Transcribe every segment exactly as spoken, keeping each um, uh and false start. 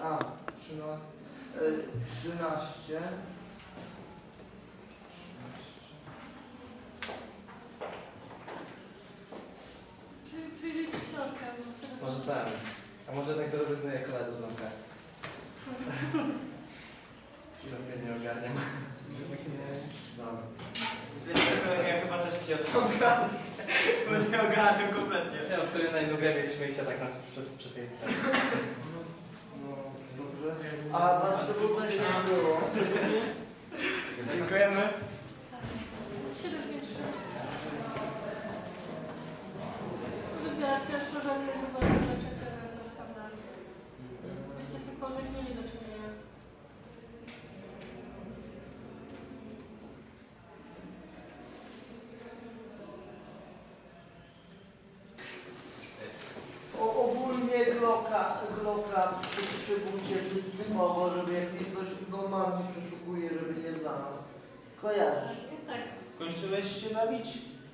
A, trzynaście. Przyjrzyjcie książkę. Może tak. A może tak zrezygnuję koledze z domka. Chwilę nie ogarniam. Dobra. Wiesz, ja chyba też ci odciągam, bo nie ogarniam kompletnie. Ja w sobie najnudniej mieć wyjścia tak nas przy, przy tej... No, dobrze. A bardzo trudno się nie było. Dziękujemy. siedem pięć trzy. Wybierasz pierwszorzędny, drugorzędny, trzeciorzędny standard. Jeśli cokolwiek mieli do czynienia. O, ogólnie Glocka, Glocka przy, przy bucie typowo, żeby jak mnie ktoś normalnie przeszukuje, żeby nie znalazł. Kojarzysz? Tak. Skończyłeś się bawić?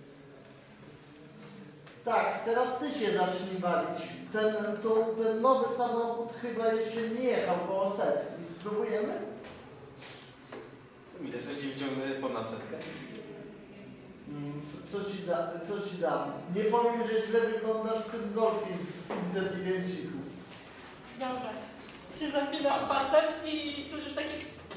Tak, teraz ty się zacznij bawić. Ten, to, ten nowy samochód chyba jeszcze nie jechał koło setki. Spróbujemy? Co mi też, że się wyciągnę ponad setkę? Mm, co, co, ci da, co ci dam? Nie powiem, że źle wyglądasz w tym golfie inteligenciku. Dobra. Się zapinasz pasem i słyszysz takie...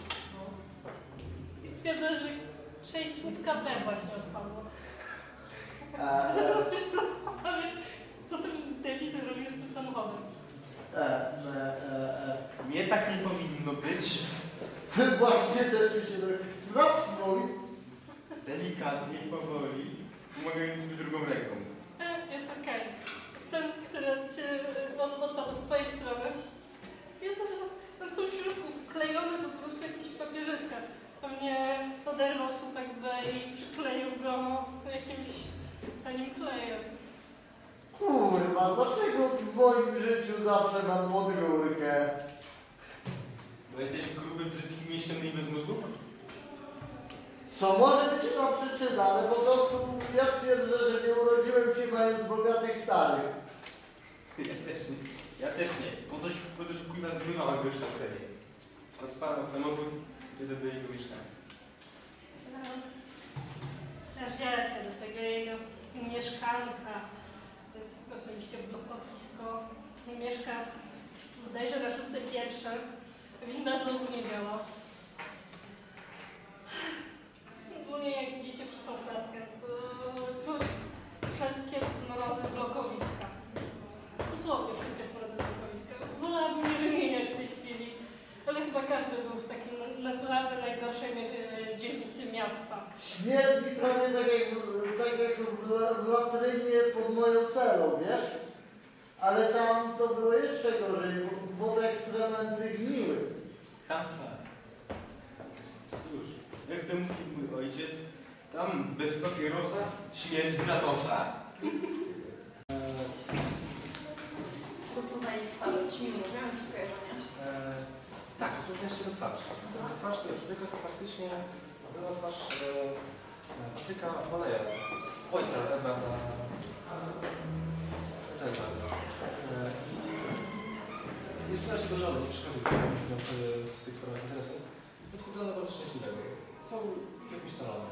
I stwierdzasz, że część słupka B właśnie odpadło. E, Zacząłem się zastanawiać, co ten debil robił z tym samochodem. e, e, e, e. Nie, tak nie powinno być. Właśnie też mi się tak... Sprawdź swój. Delikatnie, powoli, pomagając mi drugą ręką. E, Jest okej. Okay. Ten, który cię od, odpadł od twojej strony, stwierdza, że tam są w środku wklejone to po prostu jakieś papierzyska. Pewnie oderwał słupek B i przykleił go jakimś tanim klejem. Kurwa, dlaczego w moim życiu zawsze mam podgórkę? Bo jesteś gruby, brzydki, nieśmieszny i bez mózgu? Co może być to przyczyna, ale po prostu ja twierdzę, że nie urodziłem się mając bogatych starych. Ja też nie. Ja też nie. Po dość, po dość kurwa zgrywała wykształcenie. Odpalam samochód, jedę do jego mieszkania. Zawieracie do tego jego mieszkanka. To jest oczywiście blokowisko. Mieszka bodajże na szóstej piętrze. Winda znowu nie działa. Ogólnie jak idziecie przez tą klatkę, to czuć wszelkie smrody blokowiska. Dosłownie wszelkie smrody blokowiska. Wolałabym nie wymieniać w tej chwili, ale chyba każdy był w takim naprawdę najgorszej dzielnicy miasta. Śmierdzi prawie tak jak, tak jak w, w latrynie pod moją celą, wiesz? Ale tam to było jeszcze gorzej, bo, bo te ekstrementy gniły. Haha. Cóż, jak to mówił mój ojciec, tam bez papierosa śmierć dla nosa. Rozpoznanie twarzy, coś mi mówią, jakieś skojarzenia? Eee, tak, rozpoznajesz się na twarz. Na twarz tego człowieka to faktycznie była twarz e, Patryka Waleja, ojca Edwarda. Ojca Edwarda. E, I jest sprzedaż jego żony, nie przychodzi w, w tych sprawach interesu. To wygląda bardzo szczęśliwego. Są w jakimś salonie.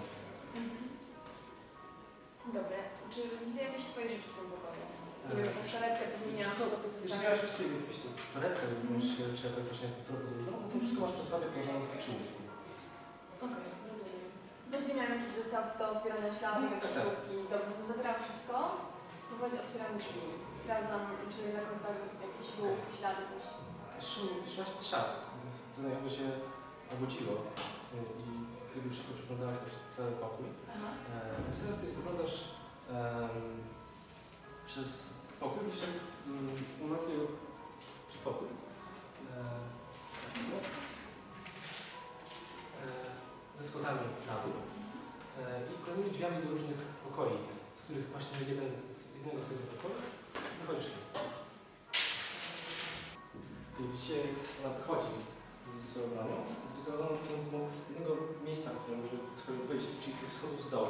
Dobra. Czy widzę jakieś swoje rzeczy w tym pokoju? Nie wiem, że przelewkę wymieniałam Wszystko, sobie jeśli zostawić. miałeś wszystkiego, jakieś tu torebkę, bądź czy jakoś właśnie tę podróżną, to wszystko masz przy sobie położone przy łóżku. Okej, rozumiem. Będzie miałam jakiś zestaw do zbierania śladów, jakieś tak. próbki. Dobrze, to zabieram wszystko. Powoli otwieram drzwi. Sprawdzam, czy na kontach jakiś ruch, ślady, coś. Trzymasz trzask. To jakby się obudziło i ty już szybko przyglądałaś na cały pokój. Aha. Więc teraz ty spoglądasz um, przez pokój, widzisz jak um, umarł przedpokój. E, no. e, ze schodami na dół e, i kolejnymi drzwiami do różnych pokoi, z których właśnie jeden z, z jednego z tych pokoi wychodzisz. Tu widzicie, ona wychodzi ze swoją bronią, zwizowaną w kierunku jednego miejsca, w którym może wyjść, czyli z tych schodów z dołu.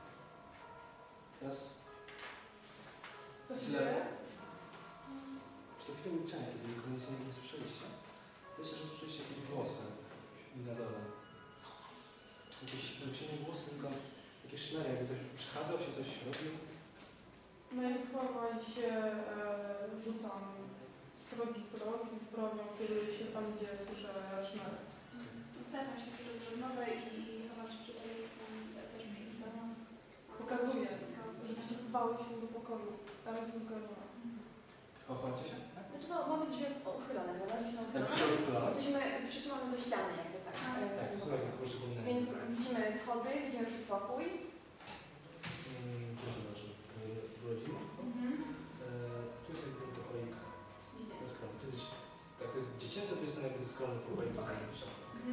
Teraz Co się Ile? dzieje? Czy to chwilę milczenia, kiedy nikogo nic nie słyszeliście? Zdaje się, że słyszeliście jakieś głosy na dole. Jakieś silne głosy, tylko jakieś szmery, jakby ktoś przechadzał się, coś robił. No i schować się e, rzucam srogi srog i z bronią, kiedy się tam, gdzie słyszę szmery. Zwracam się przez rozmowę i chowam się przed jestem też przywidzona. Pokazuję, żebyście chowały się do pokoju. Tam tylko nie ma. Chowacie się? Znaczy no, mamy drzwi uchylone, no, drzwi są Tak, uchylone. przy rozpylane. Jesteśmy przytrzymane do ściany jakby tak. e, Tak, ten to pokój. tak, poszczególne. Więc widzimy schody, widzimy przedpokój. Mm, tu zobaczymy, to w rodzinie. Mhm. E, tu jest jakby pokoik. Widzimy. To jest skromny. To jest, tak, to jest dziecięce, to jest ten jakby skromny pokoik. Mhm.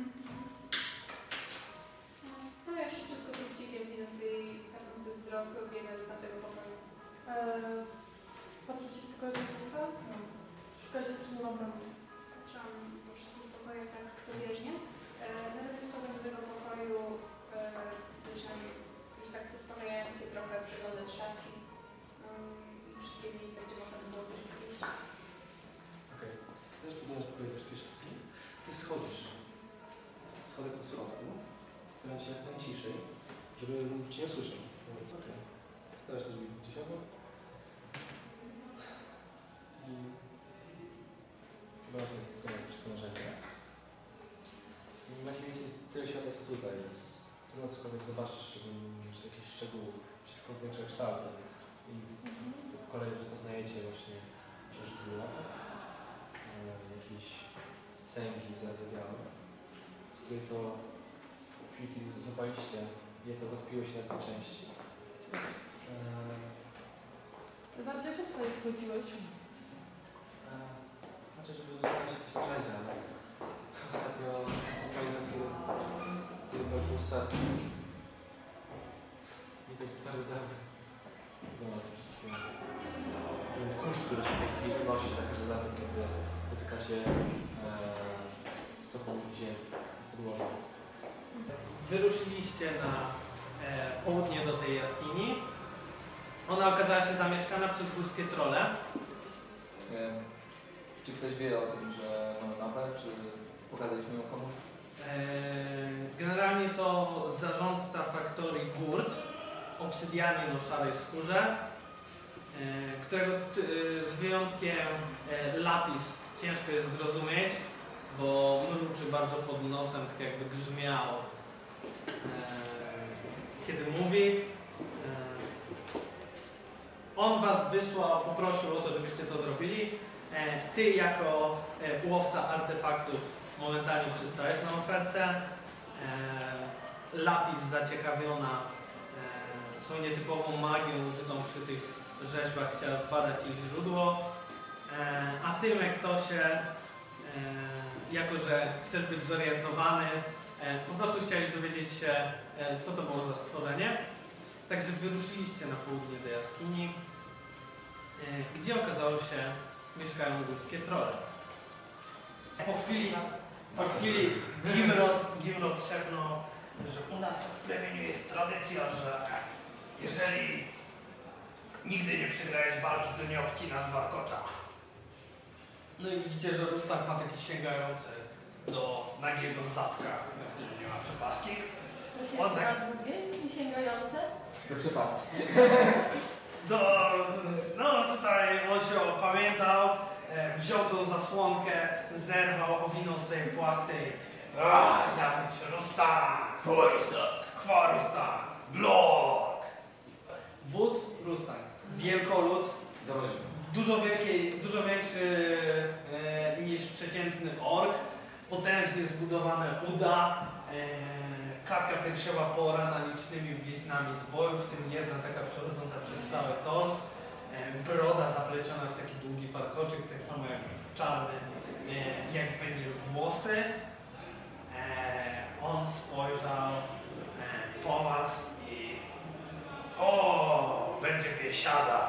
No ja szybciutko dowcipiem, widząc jej karcący wzrok, biegnę do tamtego pokoju. E, patrzę się tylko jest pusta? No. Szukajcie, czy nie ma broni. Patrzyłam po wszystkich pokojach tak pobieżnie. E, Natomiast wchodząc do tego pokoju, e, zaczynam już tak uspokojąc się trochę przeglądać szafki. Um, wszystkie miejsca, gdzie można by było coś ukryć. Okej. Też podglądasz pokoje te wszystkie szafki. Ty schodzisz. Schodek po środku. Starając się jak najciszej, żeby nikt cię nie usłyszał. Okej. Starasz się zrobić gdzieś obok. I chyba wykonać wszystko narzędzia. Macie więcej tyle świata, co tutaj jest. Trudno cokolwiek zobaczyć, szczególnie jakichś szczegółów, wszystko większe kształty. I po kolei rozpoznajecie właśnie książki lata, jakieś cęgi zardzewiałe, z której to w chwili, kiedy złapaliście, je to rozbiło się na dwie części. Eee, Bardziej jak sobie wchodziłeś? eee, znaczy, żeby znaleźć jakieś narzędzia, ale ostatnio pamiętam, kiedy, kiedy był był statki. I to jest bardzo dobre. No, to wszystkie. Ten kurz, który się w tej chwili unosi za każdym razem, kiedy dotykacie eee, stopą ziemi, podłoża. Wyruszyliście na e, południe do tej jaskini. Ona okazała się zamieszkana przez górskie trolle. Em, Czy ktoś wie o tym, że mamy mapę, czy pokazaliśmy ją komuś? E, generalnie to zarządca faktorii Gurt, obsydianin o szarej skórze, e, którego ty, z wyjątkiem e, lapis ciężko jest zrozumieć, bo mruczy bardzo pod nosem, tak jakby grzmiał, e, kiedy mówi. E, on was wysłał, poprosił o to, żebyście to zrobili. E, ty jako e, łowca artefaktów momentalnie przystałeś na ofertę. E, lapis zaciekawiona e, tą nietypową magią użytą przy tych rzeźbach chciała zbadać ich źródło. E, a ty, Mektosie, e, jako że chcesz być zorientowany, e, po prostu chciałeś dowiedzieć się, e, co to było za stworzenie. Także wyruszyliście na południe do jaskini, e, gdzie okazało się, mieszkają górskie trolle. Po chwili, po chwili Gimrod, Gimrod szepnął, że u nas w plemieniu jest tradycja, że jeżeli nigdy nie przegrałeś walki, to nie obcinasz warkocza. No i widzicie, że Rustak ma taki sięgający do nagiego zadka, na którym nie ma przepaski. Co się On tak- na długie i sięgające? Do przepaski. Do, no tutaj on się opamiętał, e, wziął tą zasłonkę, zerwał, owinął sobie płachty i a, ja być Rustak! Rustak! Kwa Rustak! Blok! Wódz Rustak. Wielkolud, Zobaczymy. dużo, wielkiej, dużo większy e, niż przeciętny ork, potężnie zbudowane uda, e, klatka piersiowa poorana licznymi bliznami zbojów, w tym jedna taka przechodząca przez cały tors, e, broda zapleciona w taki długi warkoczyk, tak samo jak w czarne, e, jak węgiel włosy. E, on spojrzał e, po was i o, będzie biesiada.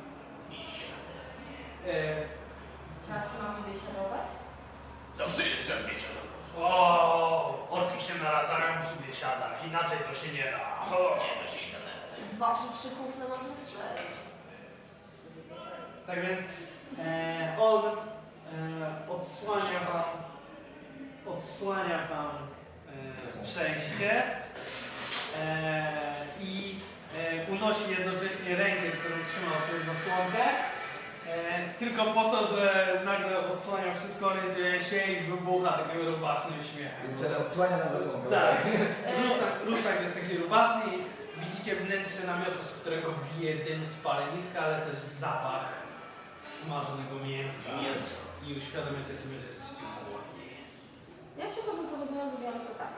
E, Czas mamy biesiadować? Zawsze jest czas biesiadować. O, orki się naradzają przy biesiadach, inaczej to się nie da. O, nie, to się nie da. Dwa czy trzy kufle można strzelić. Tak więc E, on e, odsłania wam, odsłania wam e, przejście e, i e, unosi jednocześnie rękę, którą trzyma sobie zasłonkę. E, tylko po to, że nagle odsłania wszystko, orientuje się i wybucha takim rubasznym śmiechem. Więc odsłania nam zasłonkę. Tak. Rusztak, rusztak jest taki rubaszny i widzicie wnętrze namiotu, z którego bije dym z paleniska, ale też zapach smażonego mięsa. Mięso. I uświadomiacie sobie, że jesteście głodni. Ja przychodząc co robiłam, zrobiłam to tak.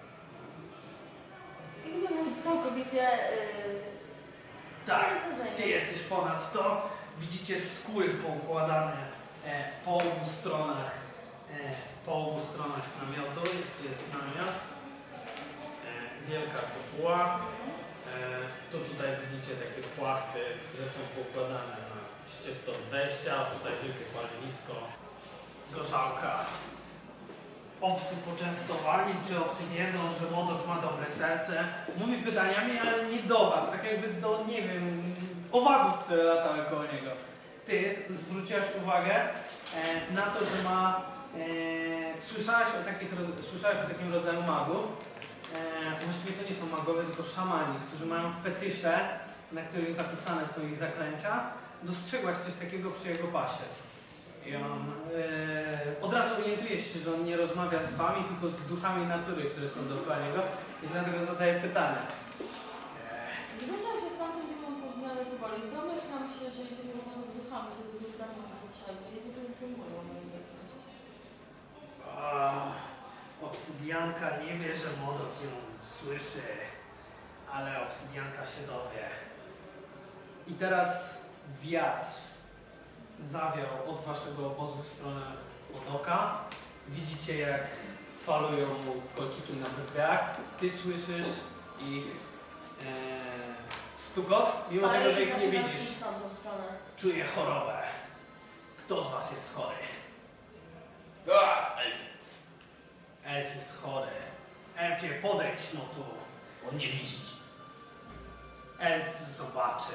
Jakby mówiąc całkowicie... Yy, Tak, zdarzenie. ty jesteś ponad to. Widzicie skóry poukładane e, po obu stronach, e, po obu stronach namiotu. Tu jest namiot, e, wielka kopuła. E, tu tutaj widzicie takie płachty, które są poukładane na ścieżce od wejścia. Tutaj wielkie palenisko, gorzałka. Obcy poczęstowani, czy obcy wiedzą, że Modok ma dobre serce? Mówi pytaniami, ale nie do was, tak jakby do, nie wiem, owadów, które latały koło niego. Ty zwróciłaś uwagę e, na to, że ma... E, słyszałaś, o takich, słyszałaś o takim rodzaju magów. E, właściwie to nie są magowie, tylko szamani, którzy mają fetysze, na których zapisane są ich zaklęcia. Dostrzegłaś coś takiego przy jego pasie. I on e, od razu orientuje się, że on nie rozmawia z wami, tylko z duchami natury, które są dookoła niego. I dlatego zadaje pytania. Zgłaszam się w tamtym kierunku w miarę powoli. Domyślam się, że jeżeli rozmawiam z duchami, to już dawno nie dostrzegły. Nie to informują o mojej obecności. Ah, obsydianka nie wie, że Modok ją słyszy, ale obsydianka się dowie. I teraz wiatr zawiał od waszego obozu w stronę Modoka. Widzicie, jak falują mu kolczyki na brwiach. Ty słyszysz ich e, stukot, mimo Staję tego, że i ich nie zaczynam widzisz. iść w tamtą stronę. Czuję chorobę. Kto z was jest chory? A, elf. Elf jest chory. Elfie, podejdź no tu. On nie widzi. Elf zobaczy.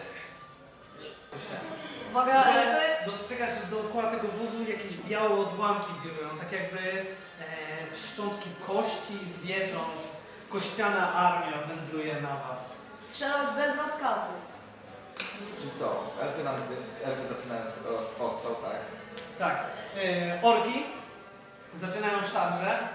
Uwaga, elfy! Dostrzegasz, że dookoła tego wozu jakieś białe odłamki wirują, tak jakby e, szczątki kości, zwierząt. Kościana armia wędruje na was. Strzelać bez rozkazu. Czy co? Elfy nam, elfy zaczynają os- ostrzał, tak? Tak. E, orki zaczynają szarże. E,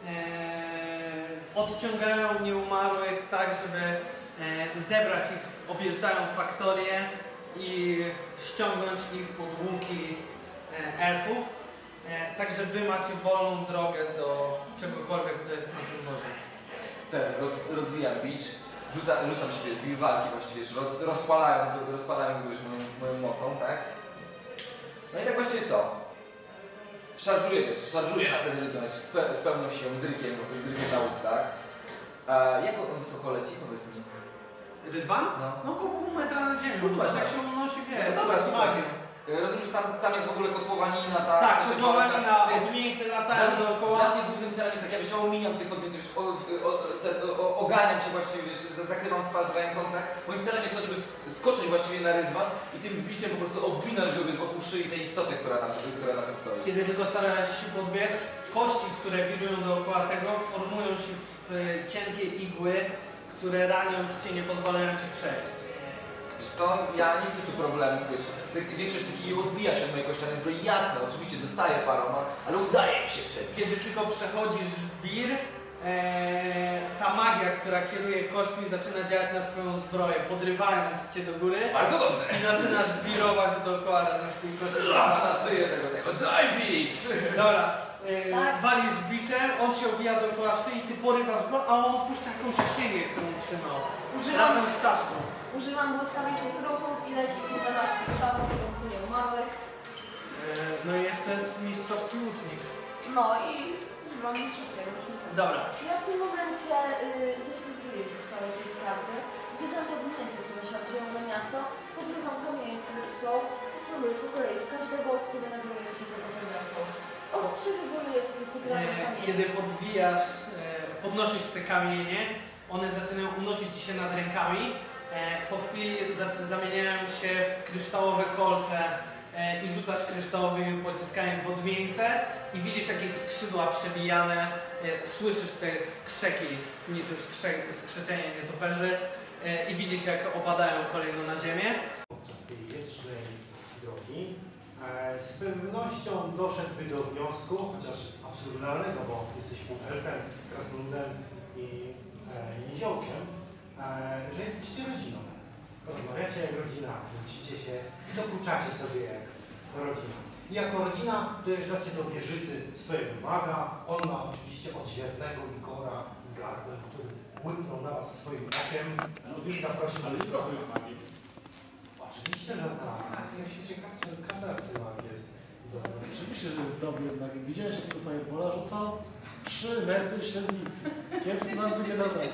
odciągają nieumarłych tak, żeby e, zebrać ich, objeżdżają faktorię i ściągnąć ich pod łuki e, elfów. E, także wy macie wolną drogę do czegokolwiek, co jest na tym wozie. Ten, roz, rozwijam bicz, rzuca, rzucam się, wiesz, wir walki właściwie, wiesz, roz, rozpalając go, rozpalając go już moją, moją mocą, tak? No i tak właściwie co? Szarżuję, wiesz, szarżuję na ten rytuał z, pe, z pełną siłą, z rykiem, z rykiem na ustach. E, jak on wysoko leci, powiedz mi? Rydwan? No. No około pół metra na ziemię, Pół bo to metra. tak się unosi, wiesz, No dobra, z super. magią. E, rozumiem, że tam, tam jest w ogóle kotłowanina, tak? Tak, w sensie, kotłowanina, wiesz, odmieńce Dla latają mnie, dookoła. dla mnie głównym celem jest tak, ja wiesz, ja omijam tych odbiorców, wiesz, o, o, ten, o, oganiam się właściwie, wiesz, za- zakrywam twarz ręką, tak? Moim celem jest to, żeby ws- skoczyć właściwie na rydwan i tym biciem po prostu obwinąć go, wiesz, wokół szyi tej istoty, która tam, która na tym stoi. Kiedy tylko starasz się podbiec, kości, które wirują dookoła tego, formują się w e, cienkie igły, które raniąc cię nie pozwalają ci przejść. Wiesz co, ja nie widzę tu problemu, wiesz, tak- większość takich odbija się od mojej kościanej zbroi, jasne, oczywiście dostaję paroma, ale udaje mi się przebić. Kiedy tylko przechodzisz wir, e, ta magia, która kieruje kośćmi, zaczyna działać na twoją zbroję, podrywając cię do góry Bardzo dobrze. i zaczynasz wirować dookoła razem z tym kościem. Slap na szyję tego, tego, daj bicz! Dobra, e, Tak. walisz biczem, on się owija dookoła szyi, ty porywasz go, a on opuszcza jakąś księgę, którą trzymał. Używam, Razem z czaszką. używam błyskawicznych ruchów i leci kilkanaście strzałów w kierunku nieumarłych. E, no i jeszcze mistrzowski łucznik. No i używam mistrzowskiego rocznika. Dobra. Ja w tym momencie y, ześlizguję się z całej tej skarpy. Widząc odmienięce, które szarżują na miasto, podrywam kamienie, które tu są i celuję po kolei w każdego, który nawiązuje się tego pamiątką. Ostrzeliwuję po prostu graną E, kamienie. kiedy podwijasz, e, podnosisz te kamienie, one zaczynają unosić ci się nad rękami. E, po chwili zac- zamieniają się w kryształowe kolce, e, e, i rzucasz kryształowym pociskaniem w odmieńce i widzisz jakieś skrzydła przebijane, e, słyszysz te skrzeki, niczym skrze, skrzeczenie nietoperzy e, i widzisz jak opadają kolejno na ziemię. Podczas tej wiecznej drogi e, z pewnością doszedłby do wniosku, chociaż absurdalnego, bo jesteś elfem, krasnoludem i e, niziołkiem, e, że jesteście rodziną. Rozmawiacie jak rodzina, widzicie się i dokuczacie sobie jak rodzina. I jako rodzina dojeżdżacie do wieżycy swojego maga. On ma oczywiście odźwiernego Igora z gardłem, który łyknął na was swoim okiem i zaprosił do trochę magii. Oczywiście, że tak. Ja się ciekaw, że kanarcy mag jest dobry. Oczywiście, że jest dobry jednak. Widziałeś, jakiego firebola rzucał? Trzy metry średnicy. Kiepski nam by nie dał.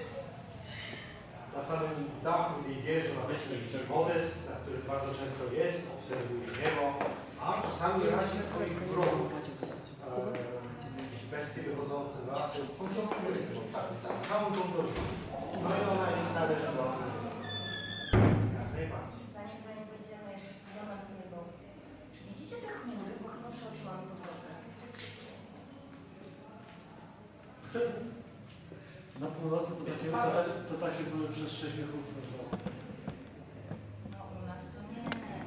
Na samym dachu tej wieży ma być jakiś modest, na którym bardzo często jest, obserwuje niebo, a czasami razi swoich wrogów. Jakieś bestie wychodzące za całą tą drogę. No i ona jest należy do jak najbardziej. Zanim, zanim wejdziemy, jeszcze spoglądamy w niebo. Czy widzicie te chmury? Bo chyba przeoczyłam po drodze. Na północy to takie, to, tak, to takie były przez sześć wieków. No u nas to nie.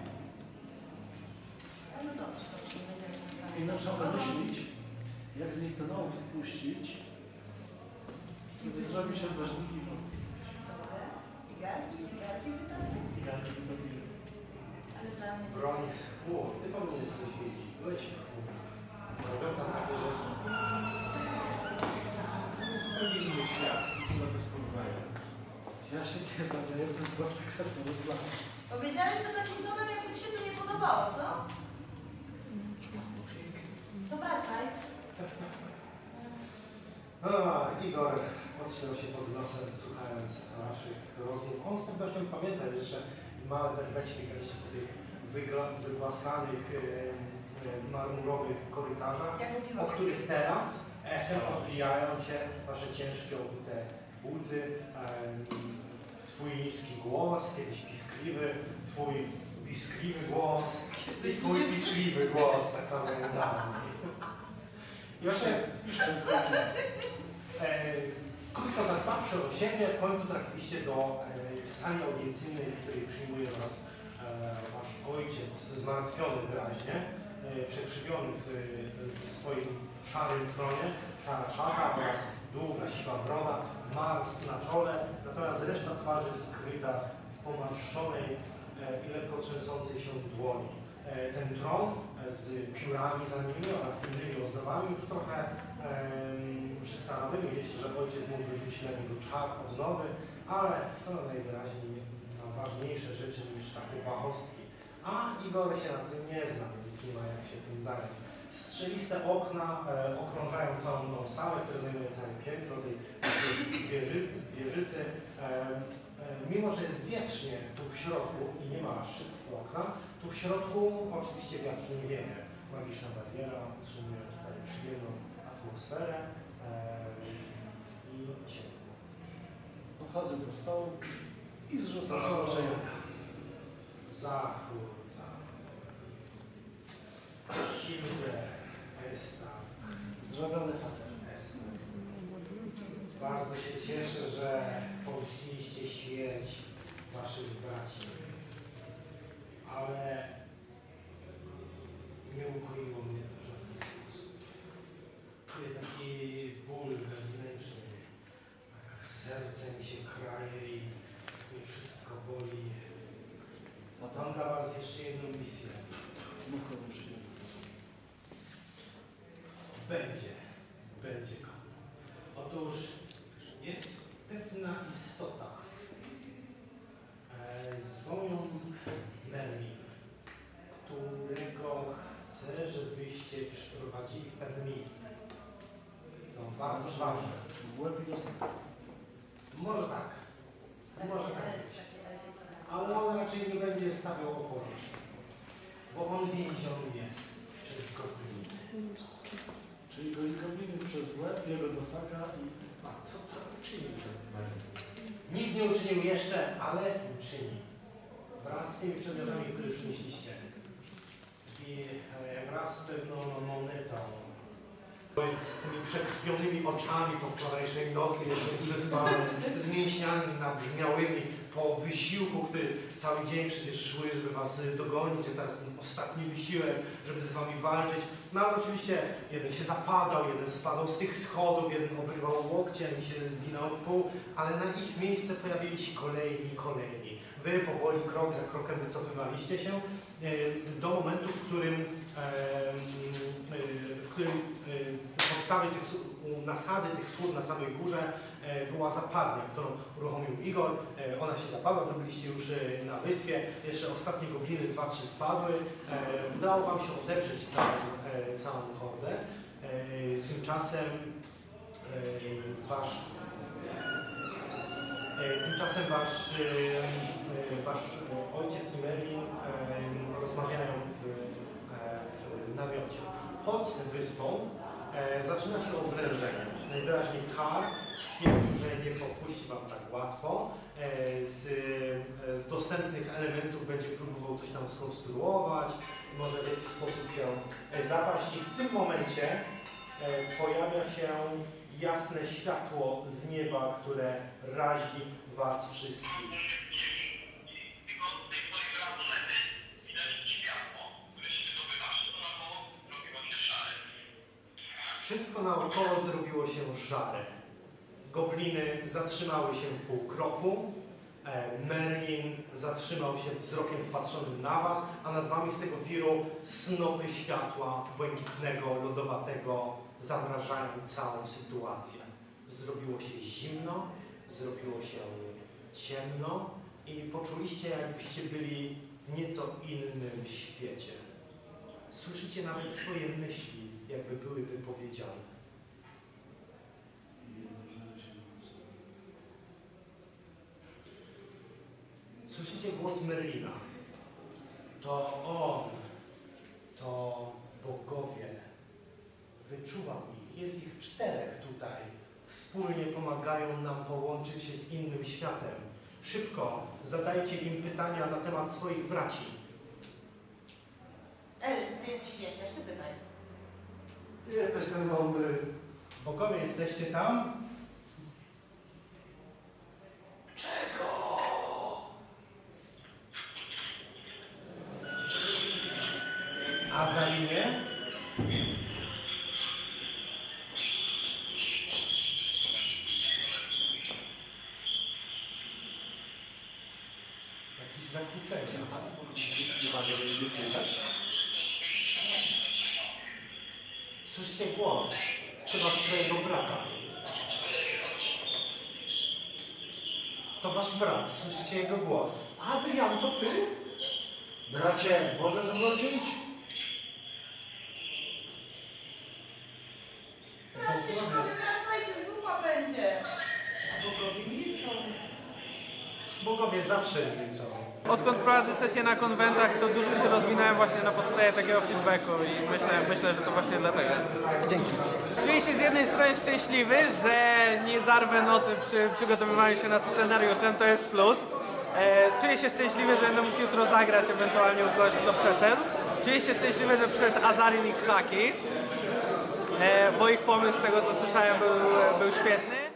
Ale no dobrze, dobrze, nie będziemy się zastanawiać. I no trzeba pomyśleć, jak z nich ten ołów spuścić, żeby zrobić się ważniki. Dobre. Igarki, igarki by tam jest. Igarki by to bili. Ale dla mnie... Bronik z chmur. Ty powinien jesteś wiedzieć. Byłeś w chmurach. Robią tam takie rzeczy. Inny świat, no bez porównania. Ja się nie znam, ja jestem prosty krasnolud z lasu. Powiedziałeś to takim tonem, jakby ci się to nie podobało, co? To wracaj. A, Igor odśmiał się pod nosem, słuchając naszych rozmów. On z pewnością pamięta jeszcze małe berbeci biegaliście po tych wygla- wygłaskanych e, e, marmurowych korytarzach, o których teraz echem odbijają się wasze ciężkie obute buty, e, twój niski głos, kiedyś piskliwy, twój piskliwy głos i twój piskliwy głos, tak samo jak dawniej. I właśnie e, krótko zadbawszy o siebie, w końcu trafiliście do e, sali audiencyjnej, w której przyjmuje was e, wasz ojciec, zmartwiony wyraźnie, e, przekrzywiony w, w swoim szarym tronie, szara szata oraz długa, siwa broda, mars na czole, natomiast reszta twarzy skryta w pomarszczonej e, i lekko trzęsącej się dłoni. E, ten tron e, z piórami za nimi oraz innymi ozdobami już trochę e, przystanowiły. Wiecie, że ojciec mógł wyrzucić na niego czar odnowy, ale to najwyraźniej ma ważniejsze rzeczy niż takie błahostki. A Igor się na tym nie zna, więc nie ma jak się tym zająć. Strzeliste okna e, okrążają całą tą salę, która zajmuje całe piętro tej wieży, wieżycy. E, e, mimo, że jest wietrznie tu w środku i nie ma szyb w okna, tu w środku oczywiście wiatr nie wieje. Magiczna bariera utrzymuje tutaj przyjemną atmosferę e, i ciepło. Podchodzę do stołu i zrzucam stołczenie. Zachód, zachód. Silne Esta. Zrobiony fater. Bardzo się cieszę, że pomściliście śmierć waszych braci. Ale nie ukoiło mnie to w żaden sposób. Czuję taki ból wewnętrzny. Tak serce mi się kraje i mnie wszystko boli. Mam dla was jeszcze jedną misję. Mów komu przyjdzie. Będzie. Będzie komu. Otóż jest pewna istota e, zwoją Merlin, którego chcę, żebyście przyprowadzili w pewne miejsce. To bardzo ważne. W łeb i do snu. Może tak. Może tak być. Ale on raczej nie będzie stawiał oporu, bo on więziony jest przez gobliny. Czyli go gobliny przez łeb, jego do saka i... A co, co czyni ten Merlin? Nic nie uczynił jeszcze, ale uczyni. Wraz z tymi przedmiotami, które przynieśliście. i e, wraz z pewną monetą, tymi przekrwionymi oczami po wczorajszej nocy, jeszcze przespany, z mięśniami nabrzmiałymi po wysiłku, który cały dzień przecież szły, żeby was dogonić, a teraz ten ostatni wysiłek, żeby z wami walczyć. No ale oczywiście jeden się zapadał, jeden spadał z tych schodów, jeden obrywał łokciem i się zginął w pół, ale na ich miejsce pojawili się kolejni i kolejni. Wy powoli, krok za krokiem wycofywaliście się do momentu, w którym, w którym podstawy tych, nasady tych słów na samej górze była zapadnia, którą uruchomił Igor. Ona się zapadła, wy byliście już na wyspie, jeszcze ostatnie gobliny, dwa, trzy spadły. Udało wam się odeprzeć całą, całą hordę. Tymczasem wasz Tymczasem wasz, wasz ojciec i Merlin rozmawiają w, w namiocie. Pod wyspą zaczyna się obrężenie. Najwyraźniej Kar stwierdził, że nie popuści wam tak łatwo. Z, z dostępnych elementów będzie próbował coś tam skonstruować, może w jakiś sposób się zapaść i w tym momencie pojawia się jasne światło z nieba, które razi was wszystkich. Wszystko naokoło zrobiło się szare. Gobliny zatrzymały się w pół kroku. Merlin zatrzymał się wzrokiem wpatrzonym na was, a nad wami z tego wiru snopy światła błękitnego, lodowatego zamrażają całą sytuację. Zrobiło się zimno, zrobiło się ciemno i poczuliście, jakbyście byli w nieco innym świecie. Słyszycie nawet swoje myśli, jakby były wypowiedziane. Słyszycie głos Merlina. To on, to bogowie. Wyczuwam ich. Jest ich czterech tutaj. Wspólnie pomagają nam połączyć się z innym światem. Szybko zadajcie im pytania na temat swoich braci. Elf, ty jesteś śmieszny, ty pytaj. Ty jesteś ten mądry. Bogowie, jesteście tam? Czego? Azalinie? Jakieś zakłócenia. Słyszycie głos, chyba swojego brata. To wasz brat, słyszycie jego głos. Adrian, to ty? Bracie, możesz wrócić? Braciszko, wracajcie, zupa będzie. A bogowie milczą. Bogowie zawsze milczą. Odkąd prowadzę sesję na konwentach, to dużo się rozwinąłem właśnie na podstawie takiego feedbacku i myślę, myślę, że to właśnie dlatego. Dzięki. Czuję się z jednej strony szczęśliwy, że nie zarwę nocy przy przygotowywaniu się nad scenariuszem, to jest plus. E, czuję się szczęśliwy, że będę mógł jutro zagrać ewentualnie u kogoś, kto przeszedł. Czuję się szczęśliwy, że przyszedł Azarin i Khaki, e, bo ich pomysł z tego co słyszałem był, był świetny.